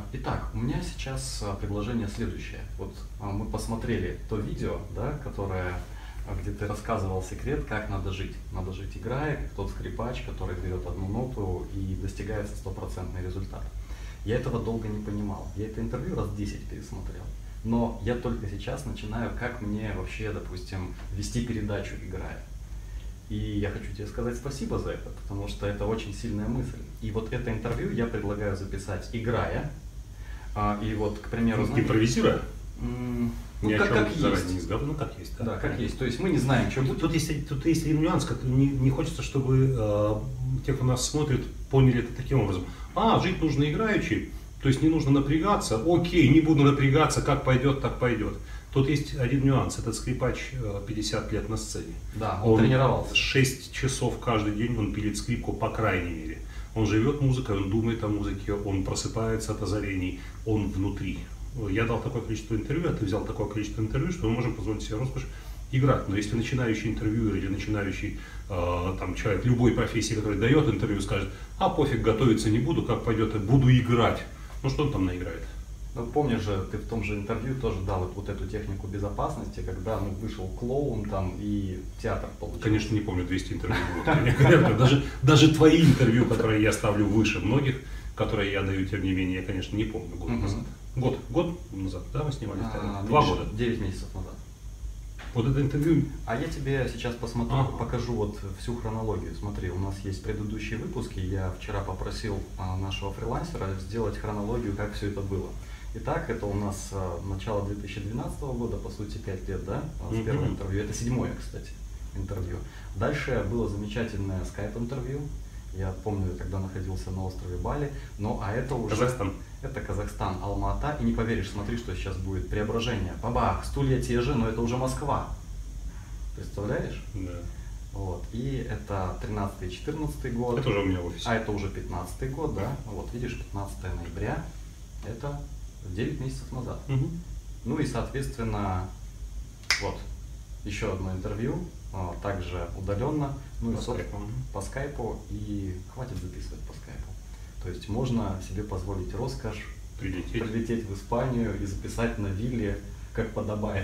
Итак, у меня сейчас предложение следующее. Вот мы посмотрели то видео, да, которое, где ты рассказывал секрет, как надо жить. Надо жить играя, как тот скрипач, который берет одну ноту и достигается стопроцентный результат. Я этого долго не понимал. Я это интервью раз 10 пересмотрел. Но я только сейчас начинаю, как мне вообще, допустим, вести передачу играя. И я хочу тебе сказать спасибо за это, потому что это очень сильная мысль. И вот это интервью я предлагаю записать играя. И вот, к примеру, импровизируя? Ну, как есть. Не сгадываю, ну как есть. Да, как есть. То есть мы не знаем, что будет. Тут есть один нюанс, не хочется, чтобы те, кто нас смотрит, поняли это таким образом. Жить нужно играючи, то есть не нужно напрягаться. Окей, не буду напрягаться, как пойдет, так пойдет. Тут есть один нюанс. Этот скрипач 50 лет на сцене. Да, он тренировался. 6 часов каждый день он пилит скрипку, по крайней мере. Он живет музыкой, он думает о музыке, он просыпается от озарений, он внутри. Я дал такое количество интервью, а ты взял такое количество интервью, что мы можем позволить себе роскошь играть. Но если начинающий интервьюер или начинающий там, человек любой профессии, который дает интервью, скажет: пофиг, готовиться не буду, как пойдет, буду играть. Ну что он там наиграет? Ну, помнишь же, ты в том же интервью тоже дал вот эту технику безопасности, когда вышел клоун там и театр получил. Конечно, не помню 200 интервью. Даже твои интервью, которые я ставлю выше многих, которые я даю, тем не менее, я, конечно, не помню год назад. Год назад, да, мы снимали? 2 года. 9 месяцев назад. Вот это интервью. А я тебе сейчас покажу вот всю хронологию. Смотри, у нас есть предыдущие выпуски. Я вчера попросил нашего фрилансера сделать хронологию, как все это было. Итак, это у нас начало 2012 года, по сути, 5 лет, да, с первого интервью. Это 7-е, кстати, интервью. Дальше было замечательное скайп-интервью. Я помню, когда находился на острове Бали. Ну, а это уже... Казахстан. Это Казахстан, Алма-Ата. И не поверишь, смотри, что сейчас будет. Преображение. Бабах, стулья те же, но это уже Москва. Представляешь? Да. Вот. И это 13-14 год. Это уже у меня в офисе. А это уже 15 год, да? Вот, видишь, 15 ноября. Это 9 месяцев назад. Ну и, соответственно, вот, еще одно интервью, также удаленно, ну и по скайпу, и хватит записывать по скайпу. То есть можно себе позволить роскошь прилететь в Испанию и записать на вилле, как подобает.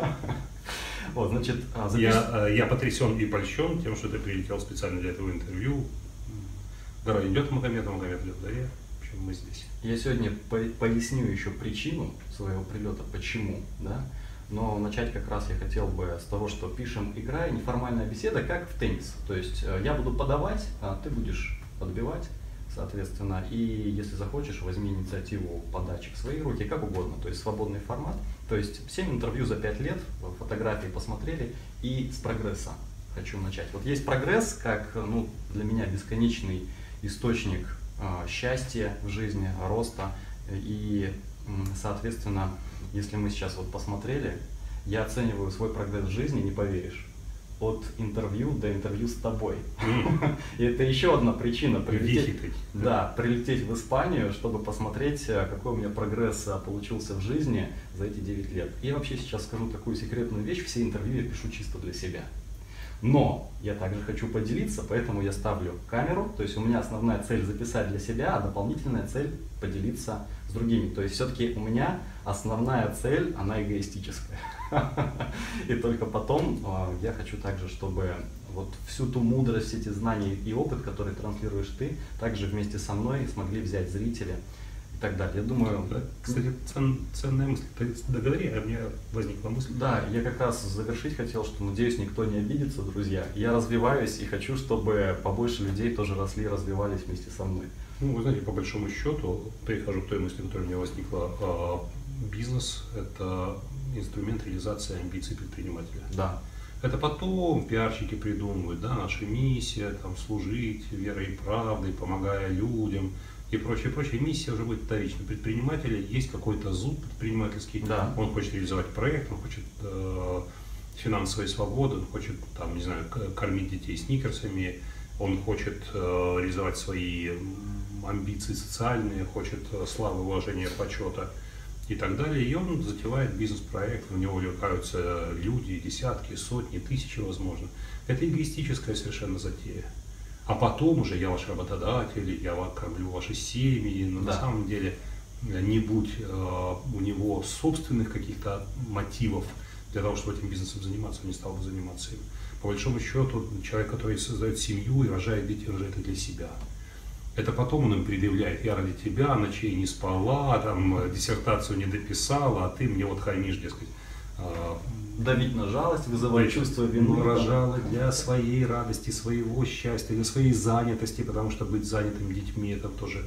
Вот, значит, я потрясен и польщен тем, что ты прилетел специально для этого интервью. Дора идет Магомед, а Магомед идет Дарья. В общем, мы здесь. Я сегодня поясню еще причину своего прилета, почему, да. Но начать как раз я хотел бы с того, что пишем играя, неформальная беседа, как в теннис. То есть я буду подавать, а ты будешь подбивать, соответственно. И если захочешь, возьми инициативу подачи в свои руки, как угодно. То есть свободный формат. То есть 7 интервью за 5 лет, фотографии посмотрели, и с прогресса хочу начать. Вот есть прогресс, как для меня бесконечный источник счастья в жизни, роста. И, соответственно, если мы сейчас вот посмотрели, я оцениваю свой прогресс в жизни, не поверишь, от интервью до интервью с тобой. И это еще одна причина прилететь в Испанию, чтобы посмотреть, какой у меня прогресс получился в жизни за эти 9 лет. И вообще сейчас скажу такую секретную вещь, все интервью я пишу чисто для себя. Но я также хочу поделиться, поэтому я ставлю камеру, то есть у меня основная цель записать для себя, а дополнительная цель поделиться с другими. То есть все-таки у меня основная цель, она эгоистическая. И только потом я хочу также, чтобы вот всю ту мудрость, эти знания и опыт, который транслируешь ты, также вместе со мной смогли взять зрители. И так далее. Я думаю... Кстати, ценная мысль. Ты договори, а у меня возникла мысль. Да, я как раз завершить хотел, что, надеюсь, никто не обидится, друзья. Я развиваюсь и хочу, чтобы побольше людей тоже росли и развивались вместе со мной. Ну, вы знаете, по большому счету, прихожу к той мысли, которая у меня возникла. Бизнес – это инструмент реализации амбиций предпринимателя. Да. Это потом пиарщики придумывают, да, наша миссия, там, служить верой и правдой, помогая людям и прочее, прочее. Миссия уже будет вторична. Предпринимателя есть какой-то зуб предпринимательский, да. Он хочет реализовать проект, он хочет финансовой свободы, он хочет, там, не знаю, кормить детей сникерсами, он хочет реализовать свои амбиции социальные, хочет славы, уважения, почета и так далее. И он затевает бизнес-проект, в него увлекаются люди, десятки, сотни, тысячи, возможно. Это эгоистическая совершенно затея. А потом уже я ваш работодатель, я кормлю ваши семьи, но на самом деле не будь у него собственных каких-то мотивов для того, чтобы этим бизнесом заниматься, он не стал бы заниматься им. По большому счету, человек, который создает семью и рожает детей, рожает это для себя. Это потом он им предъявляет: я ради тебя ночей не спала, там, диссертацию не дописала, а ты мне вот хамишь, дескать. Давить на жалость, вызывать чувство вины. Рожала для своей радости, своего счастья, для своей занятости, потому что быть занятым детьми это тоже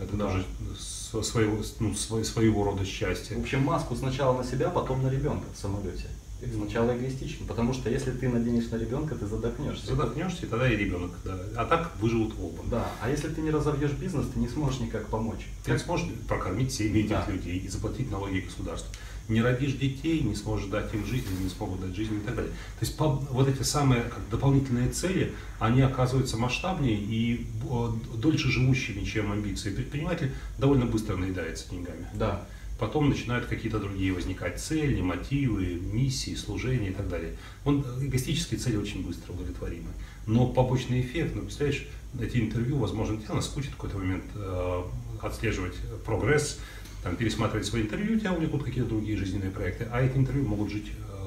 своего рода счастье. В общем, маску сначала на себя, потом на ребенка в самолете. Сначала эгоистично, потому что если ты наденешь на ребенка, ты задохнешься. Задохнешься, и тогда и ребенок, да. А так выживут оба. Да, а если ты не разовьешь бизнес, ты не сможешь никак помочь. Ты не сможешь прокормить семьи этих людей и заплатить налоги государству. Не родишь детей, не сможешь дать им жизнь, не смогут дать жизнь и так далее. То есть вот эти самые дополнительные цели, они оказываются масштабнее и дольше живущими, чем амбиции. Предприниматель довольно быстро наедается деньгами. Да. Потом начинают какие-то другие возникать цели, мотивы, миссии, служения и так далее. Эгоистические цели очень быстро удовлетворимы. Но побочный эффект, представляешь, эти интервью, возможно, тебя наскучит в какой-то момент отслеживать прогресс, там, пересматривать свои интервью, у тебя увлекут какие-то другие жизненные проекты, а эти интервью могут жить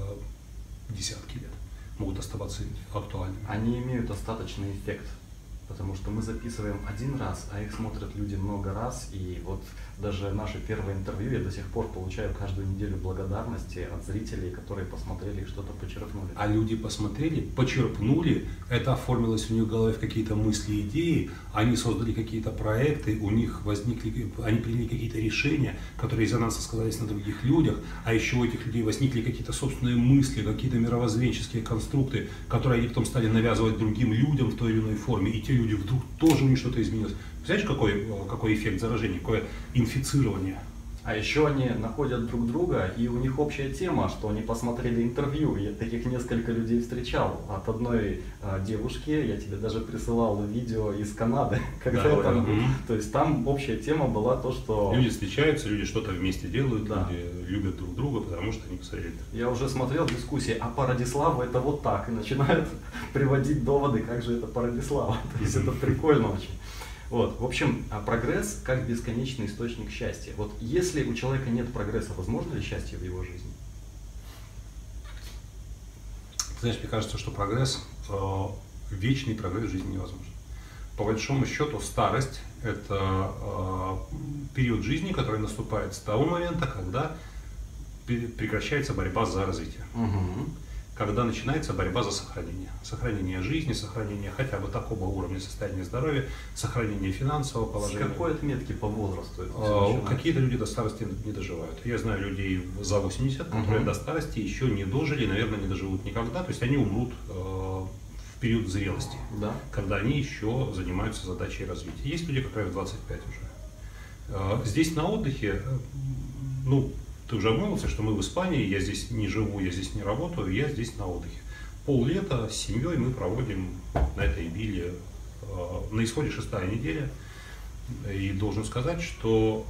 десятки лет, могут оставаться актуальными. Они имеют остаточный эффект, потому что мы записываем один раз, а их смотрят люди много раз, и вот даже наше первое интервью я до сих пор получаю каждую неделю благодарности от зрителей, которые посмотрели и что-то почерпнули. А люди посмотрели, почерпнули, это оформилось у них в голове в какие-то мысли, идеи, они создали какие-то проекты, у них возникли, они приняли какие-то решения, которые резонансно сказались на других людях, а еще у этих людей возникли какие-то собственные мысли, какие-то мировоззренческие конструкты, которые они потом стали навязывать другим людям в той или иной форме, и те люди вдруг тоже у них что-то изменилось. Представляешь, какой эффект заражения, какое инфицирование? А еще они находят друг друга, и у них общая тема, что они посмотрели интервью. Я таких несколько людей встречал. От одной девушки, я тебе даже присылал видео из Канады, когда да, я там был. То есть там общая тема была то, что... Люди встречаются, люди что-то вместе делают, да. Люди любят друг друга, потому что они посмотрели. Я уже смотрел дискуссии, а по Радиславу это вот так, и начинают приводить доводы, как же это по Радиславу. То есть это прикольно очень. Вот, в общем, прогресс как бесконечный источник счастья. Вот если у человека нет прогресса, возможно ли счастье в его жизни? Знаешь, мне кажется, что прогресс, вечный прогресс в жизни невозможен. По большому счету, старость – это период жизни, который наступает с того момента, когда прекращается борьба за развитие. Угу. Когда начинается борьба за сохранение. Сохранение жизни, сохранение хотя бы такого уровня состояния здоровья, сохранение финансового положения. С какой отметки по возрасту это какие-то люди до старости не доживают. Я знаю людей за 80, которые до старости еще не дожили, наверное, не доживут никогда. То есть они умрут в период зрелости, да. Когда они еще занимаются задачей развития. Есть люди, которые в 25 уже. Здесь на отдыхе, ты уже обмолвился, что мы в Испании, я здесь не живу, я здесь не работаю, я здесь на отдыхе. Пол-лета с семьей мы проводим на этой Ибиле, на исходе 6-я неделя. И должен сказать, что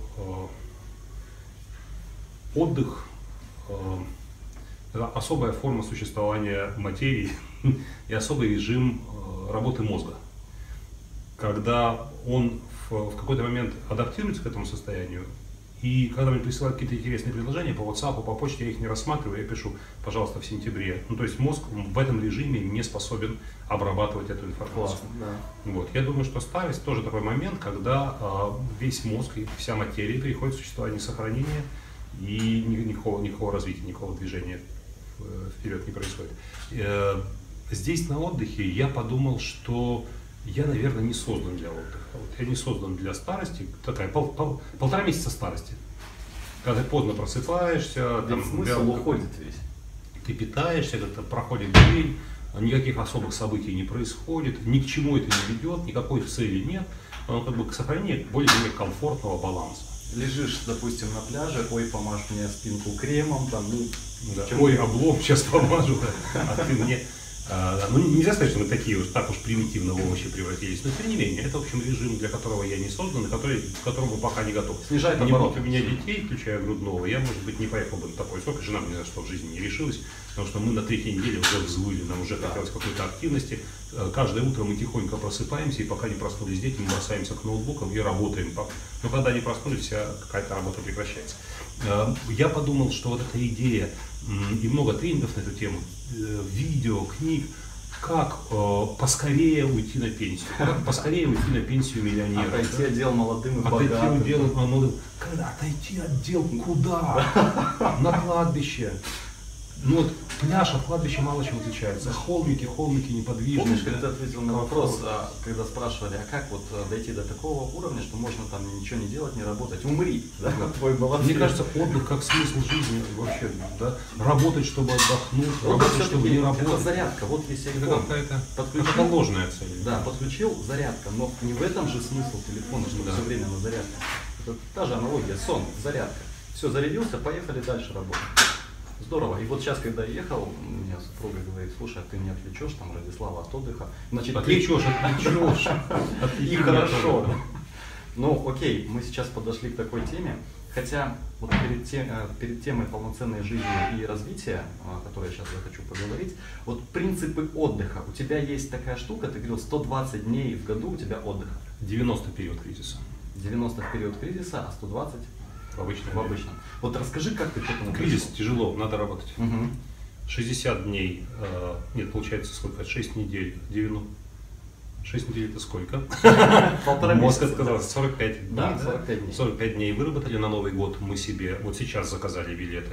отдых – это особая форма существования материи и особый режим работы мозга. Когда он в какой-то момент адаптируется к этому состоянию, и когда мне присылают какие-то интересные предложения по WhatsApp, по почте, я их не рассматриваю, я пишу, пожалуйста, в сентябре. То есть мозг в этом режиме не способен обрабатывать эту информацию. Классно, да. Вот. Я думаю, что старость тоже такой момент, когда весь мозг и вся материя переходит в существование сохранения, и никакого развития, никакого движения вперед не происходит. Здесь на отдыхе я подумал, что я, наверное, не создан для отдыха. Вот я не создан для старости, такая полтора месяца старости. Когда ты поздно просыпаешься, там смысл уходит весь. Ты питаешься, как-то проходит день, никаких особых событий не происходит, ни к чему это не ведет, никакой цели нет. Оно как бы к сохранению более-менее комфортного баланса. Лежишь, допустим, на пляже, ой, помажь мне спинку кремом, там, да. Ой, облом, сейчас помажу, а ты мне... нельзя сказать, что мы такие уж так уж примитивно в овощи превратились, но тем не менее, это, в общем, режим, для которого я не создан, и к которому пока не готов. Снижает не обороты. будь у меня детей, включая грудного, я, может быть, не поехал бы на такой срок, и жена мне ни за что в жизни не решилась, потому что мы на 3-й неделе уже взвыли, нам уже хотелось какой-то активности. Каждое утро мы тихонько просыпаемся, и пока не проснулись дети, мы бросаемся к ноутбукам и работаем. Но когда они проснулись, вся какая-то работа прекращается. Я подумал, что вот эта идея, и много тренингов на эту тему, видео, книг, как поскорее уйти на пенсию, как поскорее уйти на пенсию миллионера. Отойти от дел молодым и Отойти богатым. от дел молодым. Отойти от дел куда? На кладбище. Ну вот пляж от кладбища мало чем отличается. Холмики неподвижные. Помнишь, когда ты ответил на вопрос, когда спрашивали, а как вот дойти до такого уровня, что можно там ничего не делать, не работать, умри, да? Твой был Мне ответ. кажется, отдых как смысл жизни вообще, да? Работать, чтобы отдохнуть, Вот работать, чтобы не это работать. зарядка, вот есть Это iPhone. какая-то Подключил, ложная цель. да, подключил зарядка, но не в этом же смысл телефона, что Да. все время на зарядке. Это та же аналогия, сон, зарядка. Все, зарядился, поехали дальше работать. Здорово. И вот сейчас, когда я ехал, у меня супруга говорит, слушай, а ты не отвлечешь там Радислава от отдыха? Значит, Отвлечешь. И хорошо. Ну, окей, мы сейчас подошли к такой теме, хотя вот перед темой полноценной жизни и развития, о которой я сейчас захочу поговорить, вот принципы отдыха. У тебя есть такая штука, ты говорил, 120 дней в году у тебя отдыха. 90 период кризиса. 90 в период кризиса, а 120 В обычном. в обычном. Вот расскажи, как ты к этому Кризис пришел? тяжело, надо работать. Мгм. 60 дней, нет, получается сколько? 6 недель, 90. 6 недель это сколько? Полтора Мозг месяца. отказал. 45 дней. Да, 45 дней. 45 дней выработали на Новый год. Мы себе вот сейчас заказали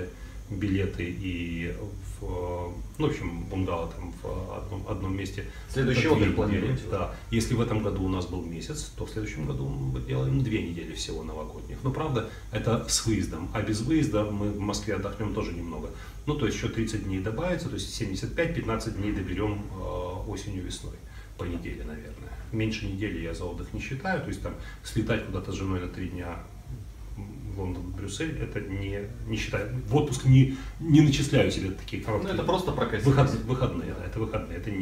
билеты и ну, в общем, бунгало там в одном месте. Следующий Это 2 отдых недели, планируете? да. Если в этом году у нас был месяц, то в следующем году мы делаем 2 недели всего новогодних. Но правда, это с выездом. А без выезда мы в Москве отдохнем тоже немного. Ну, то есть еще 30 дней добавится, то есть 75, 15 дней доберем осенью, весной. По неделе, наверное. Меньше недели я за отдых не считаю. То есть там слетать куда-то с женой на 3 дня в Лондон, в Брюссель, это не считаю. В отпуск не начисляю себе такие Ну, короткие. это просто прокатить. Выходные, да, это выходные. Это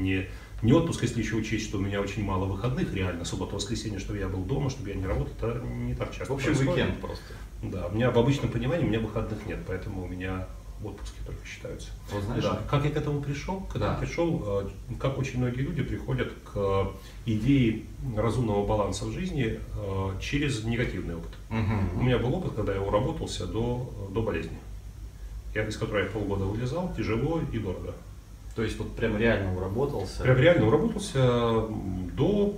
не отпуск, если еще учесть, что у меня очень мало выходных, реально, суббота, воскресенье, чтобы я был дома, чтобы я не работал, это не так часто. В общем, происходит. уикенд просто. Да, у меня в обычном понимании у меня выходных нет, поэтому у меня отпуски только считаются. Вот знаешь, Да. Как я к этому пришел? Да. Как очень многие люди приходят к идее разумного баланса в жизни через негативный опыт. У меня был опыт, когда я уработался до болезни, из которой я полгода вылезал, тяжело и дорого. То есть вот прям реально уработался. Прям реально уработался до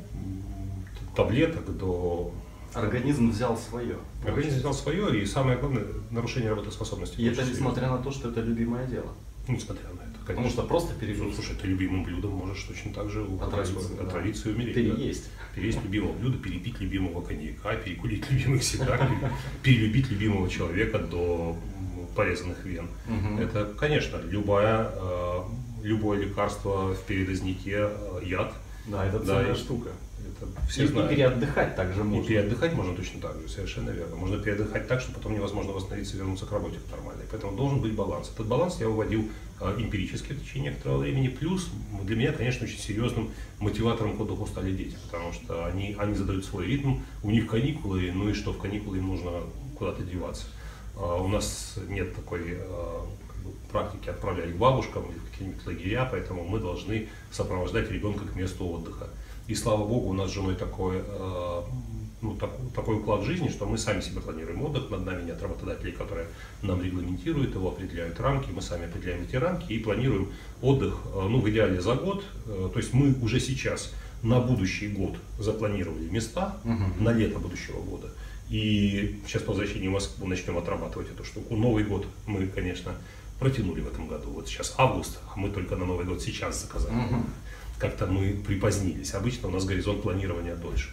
таблеток, до... Организм взял свое. Организм взял свое, и самое главное, нарушение работоспособности. И это несмотря на то, что это любимое дело. Несмотря на это, Потому конечно. что просто перегруз. Слушай, ты любимым блюдом можешь точно так же отравиться и умереть. Переесть. Да? Переесть любимого блюда, перепить любимого коньяка, перекурить любимых сигарет, перелюбить любимого человека до порезанных вен. Это, конечно, любое лекарство в передознике яд. Да, это ценная штука. Это все знают. И переотдыхать также можно. И переотдыхать можно точно так же, совершенно верно. Можно переотдыхать так, что потом невозможно восстановиться и вернуться к работе нормальной. Поэтому должен быть баланс. Этот баланс я выводил эмпирически в течение некоторого времени. Плюс для меня, конечно, очень серьезным мотиватором к отдыху стали дети, потому что они задают свой ритм, у них каникулы, ну и что, в каникулы им нужно куда-то деваться. У нас нет такой практики отправлять к бабушкам или в какие-нибудь лагеря, поэтому мы должны сопровождать ребенка к месту отдыха. И слава богу, у нас с женой такой уклад жизни, что мы сами себе планируем отдых, над нами нет работодателей, которые нам регламентируют его, определяют рамки, мы сами определяем эти рамки и планируем отдых, в идеале за год. То есть мы уже сейчас на будущий год запланировали места, на лето будущего года. И сейчас по возвращении в Москву начнем отрабатывать эту штуку. Новый год мы, конечно, протянули в этом году. Вот сейчас август, а мы только на Новый год сейчас заказали. Как-то мы припозднились. Обычно у нас горизонт планирования дольше.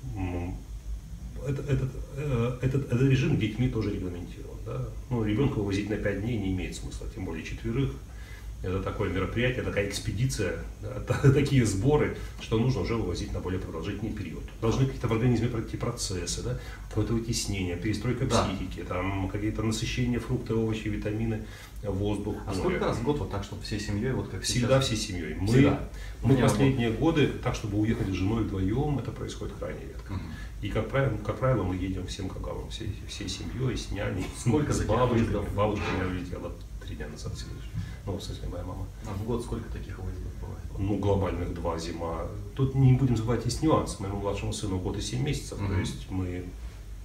Этот режим детьми тоже регламентирован. Да? Ребенка вывозить на 5 дней не имеет смысла, тем более 4. Это такое мероприятие, такая экспедиция, да, такие сборы, что нужно уже вывозить на более продолжительный период. Должны какие-то в организме пройти процессы, да, какое-то вытеснение, перестройка психики, там какие-то насыщения фрукты, овощи, витамины, воздух. А сколько раз в год вот так, чтобы всей семьей, вот как Всегда сейчас? всей семьей. Мы последние годы, так, чтобы уехать с женой вдвоем, это происходит крайне редко. И как правило, мы едем всем кагалом, всей семьей, с няней, Сколько с таких бабушкой. выездов? Бабушка у меня улетела 3 дня назад всего лишь. В смысле, моя мама. А в год сколько таких выездов бывает? Глобальных 2 зима. Тут не будем забывать, есть нюанс. Моему младшему сыну год и 7 месяцев. То есть мы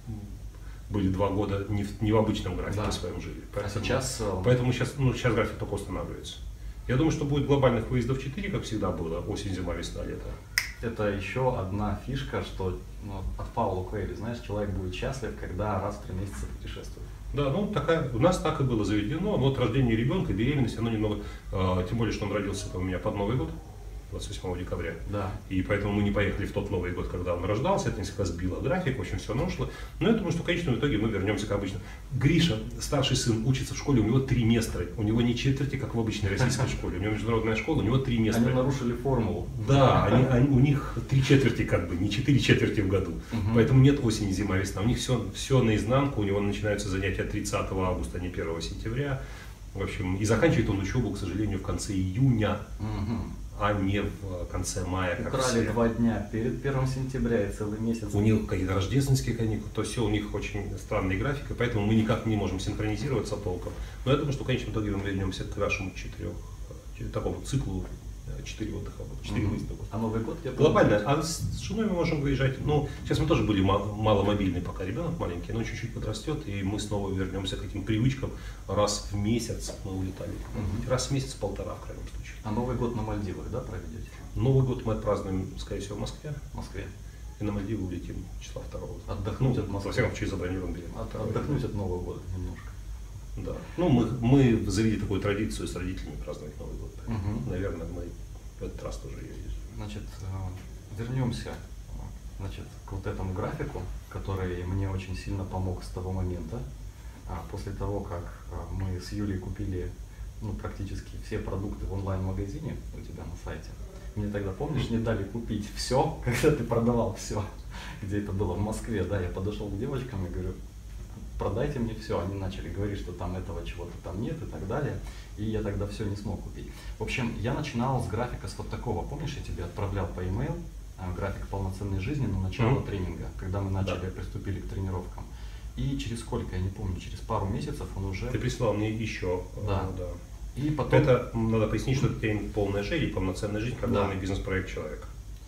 были 2 года не в обычном графике Да. своем жили. Поэтому сейчас график только устанавливается. Я думаю, что будет глобальных выездов 4, как всегда было, осень, зима, весна, лето. это еще одна фишка, что от Паула Коэльо, знаешь, человек будет счастлив, когда раз в 3 месяца путешествует. Да, ну у нас так и было заведено. Вот рождение ребенка, беременность, оно немного, тем более, что он родился у меня под Новый год, 28 декабря. Да. И поэтому мы не поехали в тот Новый год, когда он рождался, это несколько сбило график, в общем, все нашло. Но я думаю, что в конечном итоге мы вернемся как обычно. Гриша, старший сын, учится в школе, у него 3 места. У него не четверти, как в обычной российской школе. У него международная школа, у него 3 места. Они нарушили формулу. Да, у них 3 четверти как бы, не 4 четверти в году. Поэтому нет осени, зима, весна. У них все наизнанку, у него начинаются занятия 30 августа, а не 1 сентября. В общем, и заканчивает он учебу, к сожалению, в конце июня. А не в конце мая, как Украли все. 2 дня перед 1 сентября и целый месяц. У них какие-то рождественские каникулы, то все у них очень странный график, и поэтому мы никак не можем синхронизироваться толком. Но я думаю, что в конечном итоге мы вернемся к нашему такому циклу 4 отдыха, 4 выезда. А Новый год где-то? Глобально. А с женой мы можем выезжать. Ну, сейчас мы тоже были маломобильны, пока ребенок маленький, но чуть-чуть подрастет, и мы снова вернемся к этим привычкам. Раз в месяц мы улетали. Раз в месяц, 1,5 в крайнем случае. А Новый год на Мальдивах, да, проведете? Новый год мы отпразднуем, скорее всего, в Москве. В Москве. И на Мальдивы улетим числа 2. Отдохнуть от Во Москвы. всяком случае, забронируем билет. Отдохнуть от Нового года немножко. Да. Ну, мы завели такую традицию с родителями праздновать Новый год. Наверное, мы в этот раз тоже ездим. Значит, вернемся к вот этому графику, который мне очень сильно помог с того момента. После того, как мы с Юлей купили практически все продукты в онлайн-магазине у тебя на сайте. Мне тогда, помнишь, не дали купить все, когда ты продавал все. Где это было? В Москве, да, я подошел к девочкам и говорю, продайте мне все. Они начали говорить, что там этого чего-то там нет и так далее. И я тогда все не смог купить. В общем, я начинал с графика с вот такого. Помнишь, я тебе отправлял по e-mail график полноценной жизни на начало тренинга, когда мы приступили к тренировкам. И через сколько, я не помню, через пару месяцев он уже... Ты прислал мне еще. Да. И потом... Это надо пояснить, что это тренинг «Полная жизнь» или «Полноценная жизнь», как главный бизнес-проект человека.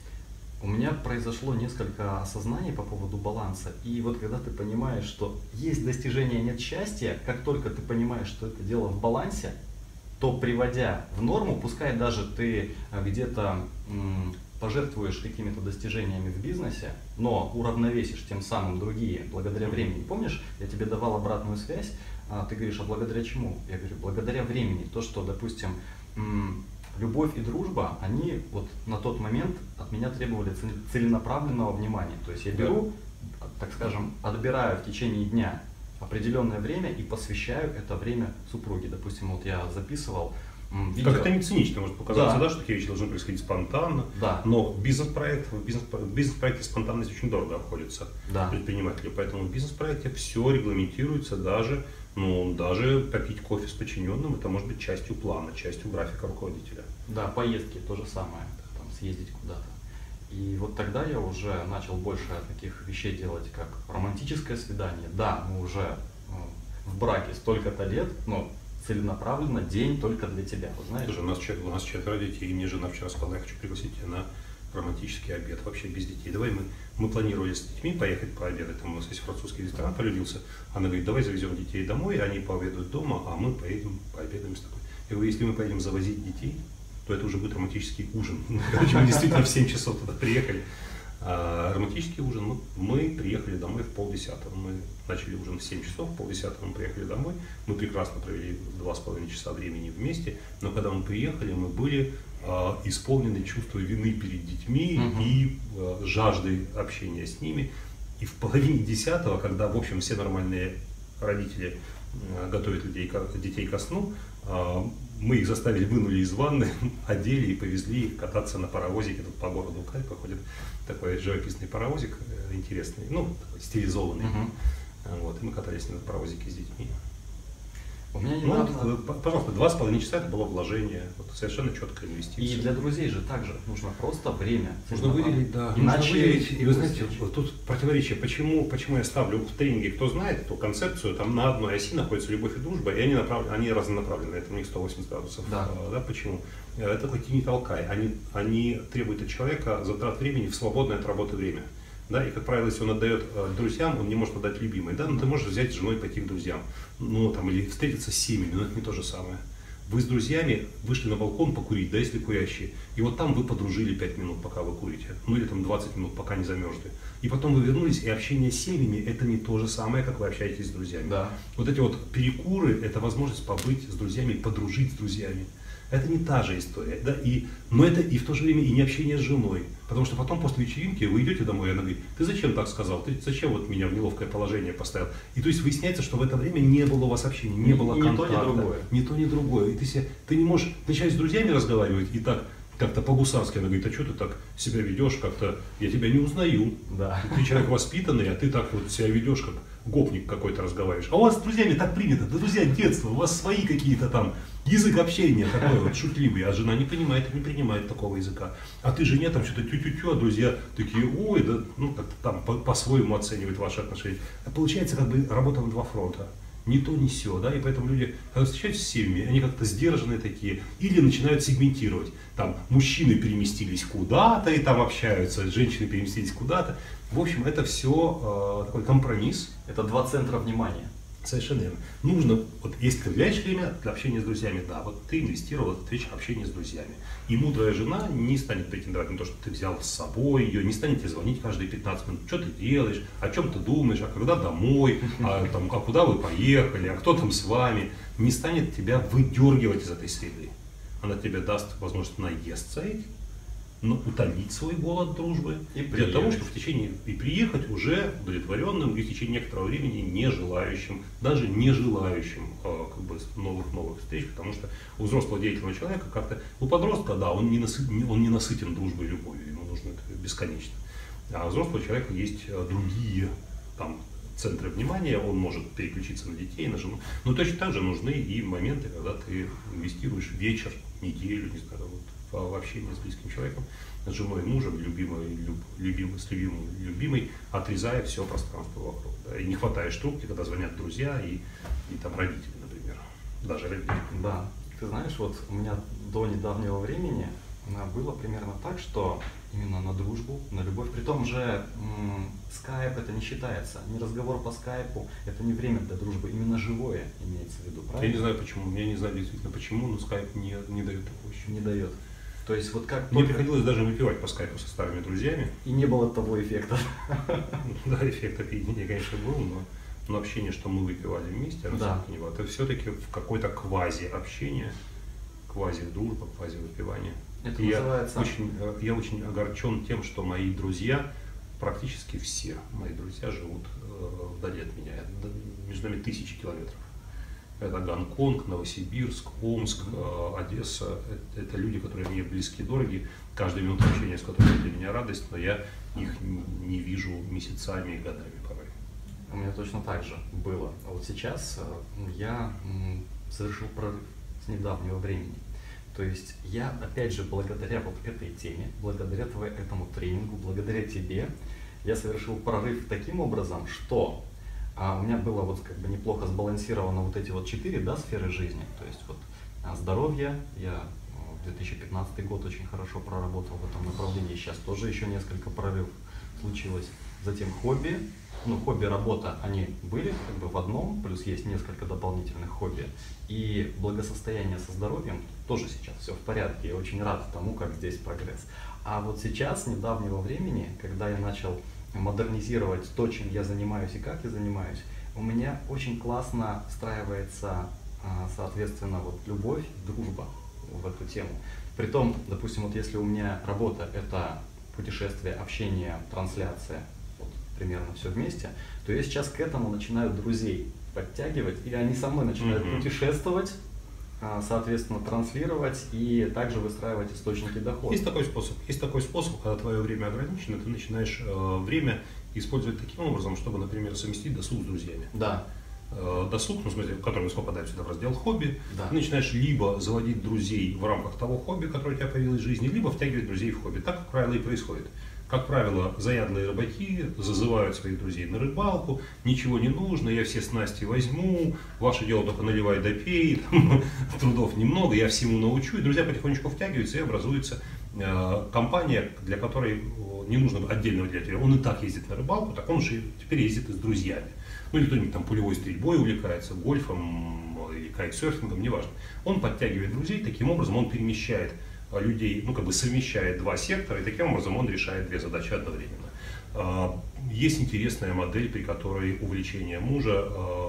У меня произошло несколько осознаний по поводу баланса. И вот когда ты понимаешь, что есть достижение, нет счастья, как только ты понимаешь, что это дело в балансе, то приводя в норму, пускай даже ты где-то пожертвуешь какими-то достижениями в бизнесе, но уравновесишь тем самым другие благодаря времени. Помнишь, я тебе давал обратную связь, ты говоришь, а благодаря чему? Я говорю, благодаря времени. То, что, допустим, любовь и дружба, они вот на тот момент от меня требовали целенаправленного внимания. То есть я беру, так скажем, отбираю в течение дня определенное время и посвящаю это время супруге. Допустим, вот я записывал видео. Как это не цинично может показаться, что такие вещи должны происходить спонтанно. Да. Но в бизнес-проекте спонтанность очень дорого обходится предпринимателю. Поэтому в бизнес-проекте все регламентируется, даже попить кофе с подчиненным, это может быть частью плана, частью графика руководителя. Да, поездки то же самое, там, съездить куда-то. И вот тогда я уже начал больше таких вещей делать, как романтическое свидание. Да, мы уже в браке столько-то лет, но целенаправленно день только для тебя, вот знаешь? Слушай, у нас 4 детей, и мне жена вчера сказала, я хочу пригласить тебя на романтический обед, вообще без детей. Давай мы планировали с детьми поехать пообедать, там у нас есть французский ресторан, полюбился. Она говорит, давай завезем детей домой, они пообедают дома, а мы поедем пообедаем с тобой. Я говорю, если мы поедем завозить детей, то это уже будет романтический ужин. Короче, мы действительно в 7 часов туда приехали. А романтический ужин, мы приехали домой в 9:30. Мы начали ужин в 7 часов, в 9:30 мы приехали домой. Мы прекрасно провели 2,5 часа времени вместе, но когда мы приехали, мы были исполнены чувства вины перед детьми и жаждой общения с ними. И в 9:30, когда, в общем, все нормальные родители готовят детей ко сну, мы их заставили, вынули из ванны, одели и повезли их кататься на паровозике. Тут по городу Кальпа ходит такой живописный паровозик интересный, такой стилизованный. Вот, и мы катались на паровозике с детьми. У меня недавно... Пожалуйста, 2,5 часа это было вложение, совершенно четкая инвестиция. И для друзей же также нужно просто время. Нужно выделить, да. Иначе... И вы знаете, вот тут противоречие. Почему я ставлю в тренинге, кто знает эту концепцию, там на одной оси находится любовь и дружба, и они разнонаправлены, это у них 180 градусов. Да. Почему? Это такой тяни толкай. Они требуют от человека затрат времени в свободное от работы время. да, и, как правило, если он отдает друзьям, он не может отдать любимой, да, но ты можешь взять с женой пойти к друзьям, ну, там, или встретиться с семьями, но это не то же самое. Вы с друзьями вышли на балкон покурить, да, если курящие, и вот там вы подружили 5 минут, пока вы курите, ну или там 20 минут, пока не замерзли. И потом вы вернулись, и общение с семьями – это не то же самое, как вы общаетесь с друзьями. Да. Вот эти вот перекуры – это возможность побыть с друзьями, подружить с друзьями. Это не та же история, да, но это и в то же время и не общение с женой. Потому что потом после вечеринки вы идете домой, и она говорит: ты зачем так сказал, ты зачем вот меня в неловкое положение поставил? И то есть выясняется, что в это время не было у вас общения, не было контакта. Ни то, ни другое. Ни то, ни другое. И ты не можешь начать с друзьями разговаривать и так как-то по-гусарски. Она говорит: а что ты так себя ведешь, как-то я тебя не узнаю. Да. Ты человек воспитанный, а ты так вот себя ведешь, как гопник какой-то разговариваешь. А у вас с друзьями так принято, да друзья детства, у вас свои какие-то там, язык общения такой вот шутливый, а жена не понимает и не принимает такого языка. А ты жене там что-то тю-тю-тю, а друзья такие: ой, да, ну как-то там по-своему оценивают ваши отношения. А получается как бы работа на два фронта. Ни то, ни сё, да, и поэтому люди, когда встречаются с семьями, они как-то сдержанные такие, или начинают сегментировать. Там мужчины переместились куда-то и там общаются, женщины переместились куда-то. В общем, это все такой компромисс. Это два центра внимания. Совершенно верно. Нужно, вот если ты уделяешь время для общения с друзьями, да, вот ты инвестировал в этот вечер общения с друзьями. И мудрая жена не станет претендовать на то, что ты взял с собой ее, не станет тебе звонить каждые 15 минут, что ты делаешь, о чем ты думаешь, а когда домой, а куда вы поехали, а кто там с вами. Не станет тебя выдергивать из этой среды. Она тебе даст возможность наесться этим, но утолить свой голод дружбы и для того, чтобы в течение и приехать уже удовлетворенным и в течение некоторого времени не желающим, даже не желающим как бы новых встреч, потому что у взрослого деятельного человека как-то, у подростка, да, он не насытен дружбой и любовью, ему нужно это бесконечно. А у взрослого человека есть другие там центры внимания, он может переключиться на детей, на жену. Но точно так же нужны и моменты, когда ты инвестируешь вечер, неделю, не знаю, вот, в общение с близким человеком, с женой, мужем, любимой, отрезая все пространство вокруг. Да, и не хватаешь трубки, когда звонят друзья и там родители, например. Даже родители. Да. Ты знаешь, вот у меня до недавнего времени было примерно так, что именно на дружбу, на любовь, при том же скайп это не считается, не разговор по скайпу, это не время для дружбы, именно живое имеется в виду, правильно? Я не знаю почему, я не знаю действительно почему, но скайп не дает такого еще. Не дает. То есть вот как мне приходилось даже выпивать по скайпу со старыми друзьями. И не было того эффекта. Да, эффект опьянения, конечно, был, но общение, что мы выпивали вместе, да. Не было. Это все-таки в какое-то квази-общение, квази-дружба, квази-выпивание. Это называется... Я очень огорчен тем, что мои друзья, практически все мои друзья живут вдали от меня. Между нами 1000 километров. Это Гонконг, Новосибирск, Омск, Одесса. Это люди, которые мне близки и дороги. Каждая минута общения с которыми для меня радость, но я их не вижу месяцами и годами порой. У меня точно так же было. А вот сейчас я совершил прорыв с недавнего времени. То есть я, опять же, благодаря вот этой теме, благодаря этому тренингу, благодаря тебе, я совершил прорыв таким образом, что у меня было вот как бы неплохо сбалансировано вот эти вот 4, да, сферы жизни. То есть вот здоровье, я в 2015 год очень хорошо проработал в этом направлении, сейчас тоже еще несколько прорывов случилось. Затем хобби, хобби, работа, они были как бы в одном, плюс есть несколько дополнительных хобби. И благосостояние со здоровьем тоже сейчас все в порядке, я очень рад тому, как здесь прогресс. А вот сейчас, с недавнего времени, когда я начал модернизировать то, чем я занимаюсь и как я занимаюсь, у меня очень классно встраивается, соответственно, вот любовь, дружба в эту тему. Притом, допустим, вот если у меня работа – это путешествие, общение, трансляция, вот, примерно все вместе, то я сейчас к этому начинаю друзей подтягивать, и они со мной начинают путешествовать, соответственно, транслировать и также выстраивать источники дохода. Есть такой способ, когда твое время ограничено, ты начинаешь время использовать таким образом, чтобы, например, совместить досуг с друзьями. Да. Досуг, в смысле, который мы попадаем сюда в раздел хобби, да. Ты начинаешь либо заводить друзей в рамках того хобби, которое у тебя появилось в жизни, либо втягивать друзей в хобби. Так, как правило, и происходит. Как правило, заядлые рыбаки зазывают своих друзей на рыбалку, ничего не нужно, я все снасти возьму, ваше дело только наливай да пей, трудов немного, я всему научу, и друзья потихонечку втягиваются, и образуется компания, для которой не нужно отдельно выделять. Он и так ездит на рыбалку, так он уже теперь ездит и с друзьями. Ну или кто-нибудь там пулевой стрельбой увлекается, гольфом или кайтсерфингом, неважно. Он подтягивает друзей, таким образом он перемещает людей, ну как бы совмещает два сектора, и таким образом он решает две задачи одновременно. Есть интересная модель, при которой увлечение мужа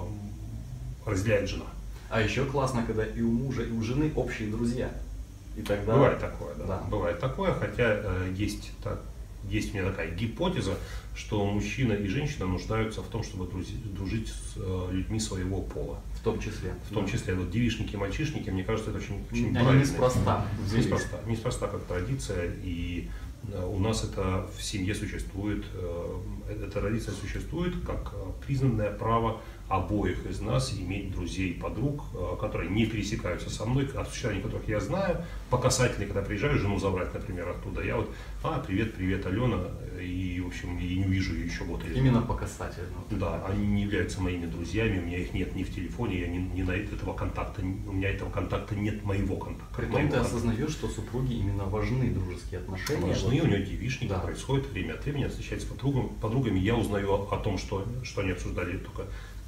разделяет жена. А еще классно, когда и у мужа, и у жены общие друзья. И тогда... Бывает такое, да. Да. Бывает такое, хотя есть у меня такая гипотеза, что мужчина и женщина нуждаются в том, чтобы дружить с людьми своего пола. В том числе. В том числе вот девичники и мальчишники, мне кажется, это очень Они правильно. неспроста. Неспроста как традиция, и у нас это в семье существует, эта традиция существует как признанное право обоих из нас иметь друзей и подруг, которые не пересекаются со мной, о существовании которых я знаю, по касательной, когда приезжаю жену забрать, например, оттуда, я вот, привет, Алена, и, в общем, и не вижу ее еще год. Именно по касательной. Да, они не являются моими друзьями, у меня их нет ни в телефоне, я не на этого контакта, у меня этого контакта нет, моего контакта. Притом ты осознаешь, что супруги именно важны дружеские отношения. Важны, у нее девичники, да. Происходит время от времени, встречается с подругами, я узнаю о том, что они обсуждали только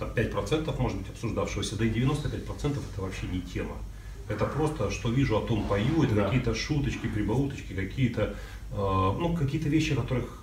5% может быть обсуждавшегося, да и 95% это вообще не тема. Это просто, что вижу, о том пою, это какие-то шуточки, прибауточки, какие-то какие-то вещи,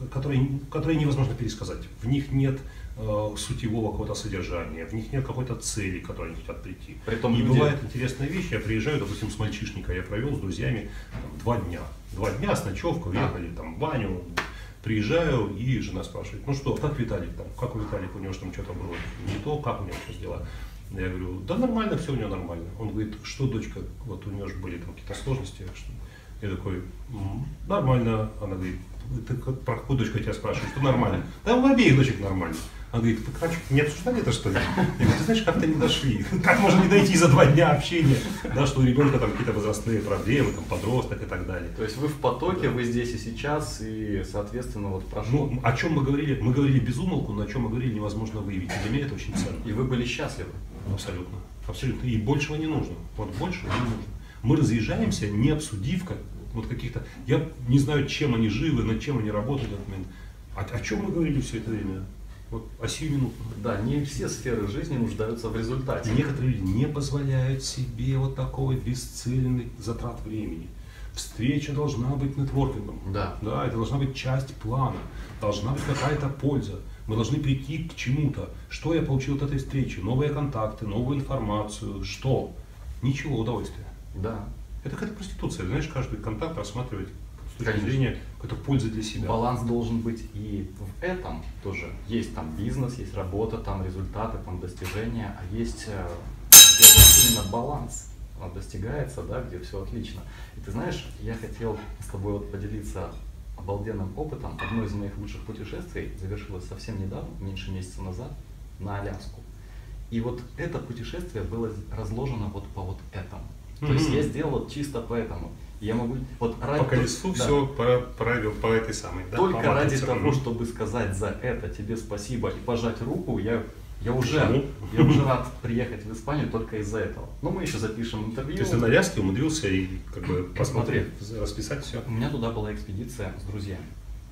которые невозможно пересказать. В них нет сутевого какого-то содержания, в них нет какой-то цели, к которой они хотят прийти. Притом и бывает интересная вещь, я приезжаю, допустим, с мальчишника, я провел с друзьями 2 дня. 2 дня с ночевкой, уехали там в баню. Приезжаю, и жена спрашивает, ну что, как Виталик там, как у Виталика, у него там что-то было не то, как у него сейчас дела? Я говорю, да нормально, все у него нормально. Он говорит, что дочка, вот у него же были там какие-то сложности. Я такой, нормально. Она говорит, ты про какую дочку я тебя спрашиваю, что нормально? Да у обеих дочек нормально. Она говорит, вы раньше не обсуждали это, что ли? Я говорю, ты знаешь, как-то не дошли. Как можно не дойти за 2 дня общения? Да, что у ребенка там какие-то возрастные проблемы, там подросток и так далее. То есть вы в потоке, вы здесь и сейчас, и, соответственно, вот прошло. Ну, о чем мы говорили? Мы говорили без умолку, но о чем мы говорили, невозможно выявить. Для меня это очень ценно. И вы были счастливы? Абсолютно. Абсолютно. И большего не нужно. Вот большего не нужно. Мы разъезжаемся, не обсудив каких-то... Я не знаю, чем они живы, над чем они работают в этот момент. О чем мы говорили все это время? Вот о сиюминутном. Да, не все сферы жизни нуждаются в результате. Некоторые люди не позволяют себе вот такого бесцельных затрат времени. Встреча должна быть нетворкингом. Да. Да, это должна быть часть плана. Должна быть какая-то польза. Мы должны прийти к чему-то. Что я получил от этой встречи? Новые контакты, новую информацию. Что? Ничего, удовольствия. Да. Это какая-то проституция. Знаешь, каждый контакт рассматривать с точки зрения какой-то пользы для себя. Баланс должен быть и в этом тоже. Есть там бизнес, есть работа, там результаты, там достижения, а есть где вот именно баланс достигается, да, где все отлично. И ты знаешь, я хотел с тобой вот поделиться обалденным опытом. Одно из моих лучших путешествий завершилось совсем недавно, меньше месяца назад, на Аляску. И вот это путешествие было разложено вот по вот этому. То есть я сделал чисто поэтому. Я могу вот ради по колесу все правил по этой самой. Да, только ради того, чтобы сказать за это тебе спасибо и пожать руку, я уже рад приехать в Испанию только из-за этого. Но мы еще запишем интервью. То есть ты на Аляске умудрился и как бы посмотреть, расписать все? У меня туда была экспедиция с друзьями.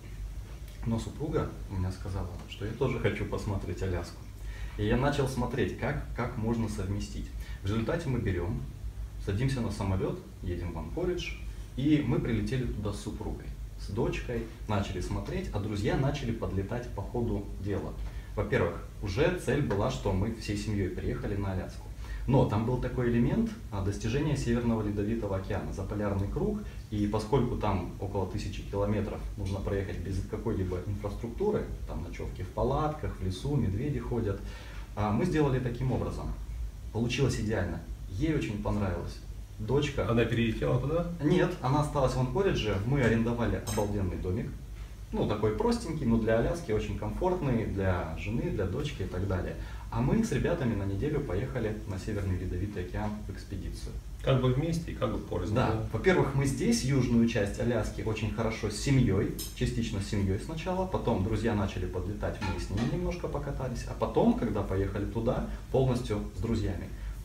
Но супруга у меня сказала, что я тоже хочу посмотреть Аляску. И я начал смотреть, как можно совместить. В результате мы берем, садимся на самолет, едем в Анкоридж, и мы прилетели туда с супругой, с дочкой, начали смотреть, а друзья начали подлетать по ходу дела. Во-первых, уже цель была, что мы всей семьей приехали на Аляску. Но там был такой элемент достижения Северного Ледовитого океана, заполярный круг, и поскольку там около 1000 километров нужно проехать без какой-либо инфраструктуры, там ночевки в палатках, в лесу, медведи ходят, мы сделали таким образом. Получилось идеально. Ей очень понравилось. Дочка... Она перелетела туда? Нет, она осталась в Анкоридже. Мы арендовали обалденный домик. Ну, такой простенький, но для Аляски очень комфортный, для жены, для дочки и так далее. А мы с ребятами на неделю поехали на Северный Ледовитый океан в экспедицию. Как бы вместе и как бы порознь. Да. Во-первых, мы здесь южную часть Аляски очень хорошо с семьей, частично с семьей сначала, потом друзья начали подлетать, мы с ними немножко покатались, а потом, когда поехали туда, полностью с друзьями.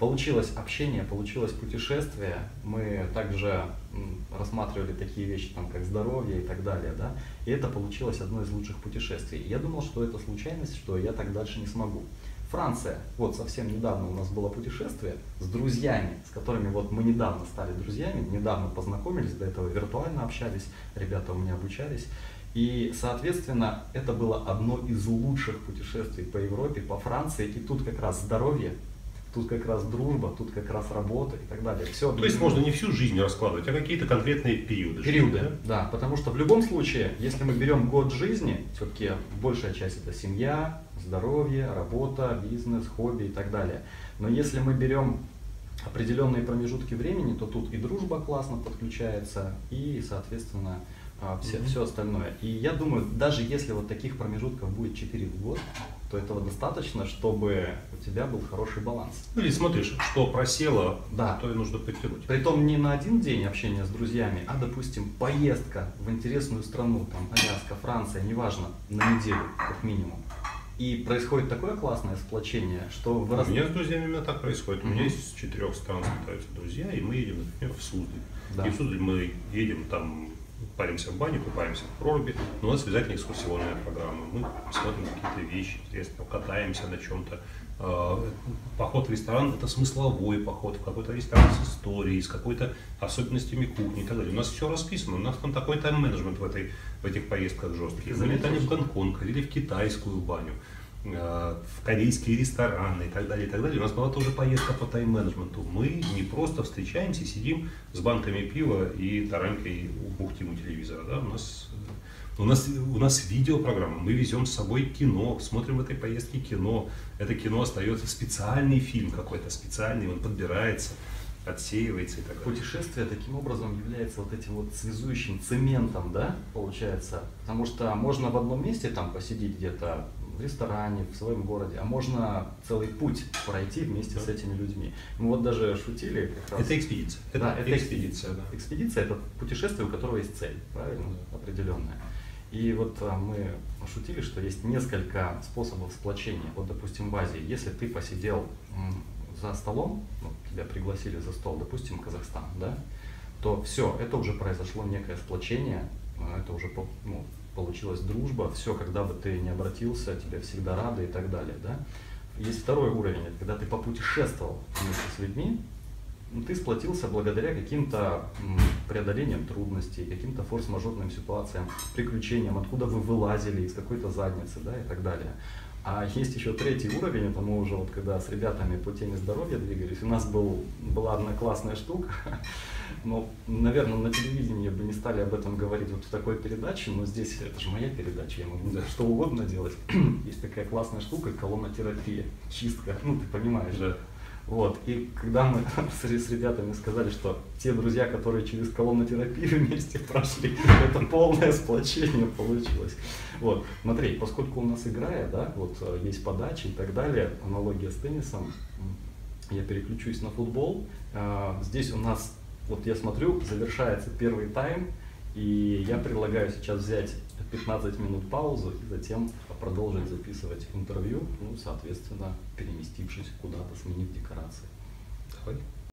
получилось общение, получилось путешествие. Мы также рассматривали такие вещи, там, как здоровье и так далее, да. И это получилось одно из лучших путешествий. Я думал, что это случайность, что я так дальше не смогу. Франция. Вот совсем недавно у нас было путешествие с друзьями, с которыми вот мы недавно стали друзьями, недавно познакомились, до этого виртуально общались, ребята у меня обучались. И, соответственно, это было одно из лучших путешествий по Европе, по Франции. И тут как раз здоровье, тут как раз дружба, тут как раз работа и так далее. Все. То есть можно не всю жизнь раскладывать, а какие-то конкретные периоды. Периоды, жизни, да? Да, потому что в любом случае, если мы берем год жизни, все-таки большая часть это семья, здоровье, работа, бизнес, хобби и так далее. Но если мы берем определенные промежутки времени, то тут и дружба классно подключается, и, соответственно, все остальное. И я думаю, даже если вот таких промежутков будет 4 в год, то этого достаточно, чтобы у тебя был хороший баланс. Ну или смотришь, что просело, да, то и нужно подтянуть. Притом не на один день общения с друзьями, а, допустим, поездка в интересную страну, там, Аляска, Франция, неважно, на неделю, как минимум. И происходит такое классное сплочение, что У меня с друзьями именно так происходит. У меня из 4 стран слетаются друзья, и мы едем, например, в Суздаль. Да. И в Суздаль мы едем, там паримся в бане, купаемся в проруби, но у нас обязательно экскурсионная программа. Мы смотрим какие-то вещи интересные, катаемся на чем-то. Поход в ресторан – это смысловой поход, в какой-то ресторан с историей, с какой-то особенностями кухни и так далее. У нас все расписано, у нас там такой тайм-менеджмент в этих поездках жесткий. Мы летали в Гонконг, ходили в китайскую баню, в корейские рестораны и так далее, и так далее. У нас была тоже поездка по тайм-менеджменту. Мы не просто встречаемся, сидим с банками пива и таранькой бухтим у телевизора. Да? У нас видеопрограмма, мы везем с собой кино, смотрим в этой поездке кино. Это кино остается специальный фильм какой-то, специальный, он подбирается, отсеивается и так далее. Путешествие таким образом является вот этим вот связующим цементом, да, получается? Потому что можно в одном месте там посидеть где-то в ресторане, в своем городе, а можно целый путь пройти вместе с этими людьми. Мы вот даже шутили как раз. Это экспедиция. Да, это экспедиция. Да. Экспедиция – это путешествие, у которого есть цель, правильно, определенная. И вот мы шутили, что есть несколько способов сплочения. Вот, допустим, в Азии, если ты посидел за столом, ну, тебя пригласили за стол, допустим, Казахстан, да, то все, это уже произошло некое сплочение, это уже получилась дружба, все, когда бы ты не обратился, тебе всегда рады и так далее, да. Есть второй уровень, это когда ты попутешествовал вместе с людьми, ты сплотился благодаря каким-то преодолениям трудностей, каким-то форс-мажорным ситуациям, приключениям, откуда вы вылазили из какой-то задницы, да, и так далее. А есть еще третий уровень, это мы уже вот когда с ребятами по теме здоровья двигались, у нас была одна классная штука, но, наверное, на телевидении бы не стали об этом говорить вот в такой передаче, но здесь, это же моя передача, я могу что угодно делать. Есть такая классная штука, колонотерапия, чистка, ну ты понимаешь, да? Вот, и когда мы с ребятами сказали, что те друзья, которые через колонотерапию вместе прошли, это полное сплочение получилось. Вот, смотри, поскольку у нас играя, да, вот есть подачи и так далее, аналогия с теннисом, я переключусь на футбол. Здесь у нас, вот я смотрю, завершается первый тайм, и я предлагаю сейчас взять 15 минут паузу и затем продолжить записывать интервью, ну, соответственно, переместившись куда-то, сменив декорации. Давай.